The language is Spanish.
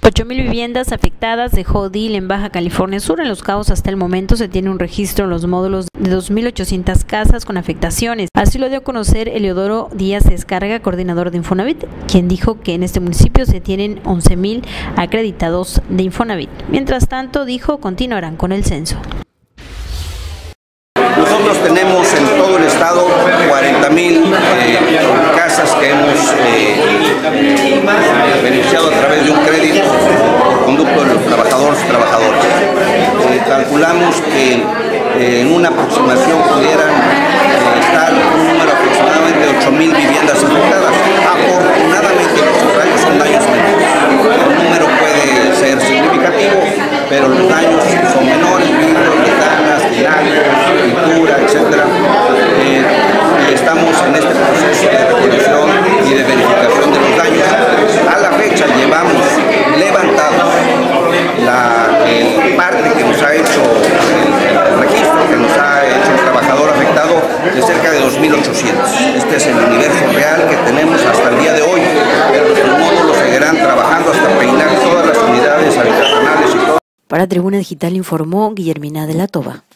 8,000 viviendas afectadas, dejó DIL en Baja California Sur. En Los Cabos hasta el momento se tiene un registro en los módulos de 2,800 casas con afectaciones. Así lo dio a conocer Eleodoro Díaz Descarga, coordinador de Infonavit, quien dijo que en este municipio se tienen 11,000 acreditados de Infonavit. Mientras tanto, dijo, continuarán con el censo. Nosotros tenemos en todo el estado 40,000 casas que hemos beneficiado a través de un crédito por conducto de los trabajadoras. Calculamos que en una aproximación pudieran estar un número aproximadamente de 8,000 viviendas afectadas. Afortunadamente los daños son daños menores. El número puede ser significativo, pero los daños son menores, vidrios, ventanas, tinacos, pintura, etcétera. Estamos en este proceso de recolección y de verificación de los daños. A la fecha llevamos levantado el parte que nos ha hecho el registro, que nos ha hecho el trabajador afectado, de cerca de 2,800. Este es el universo real que tenemos hasta el día de hoy, pero los módulos seguirán trabajando hasta peinar todas las unidades habitacionales y todo. Para Tribuna Digital informó Guillermina de la Toba.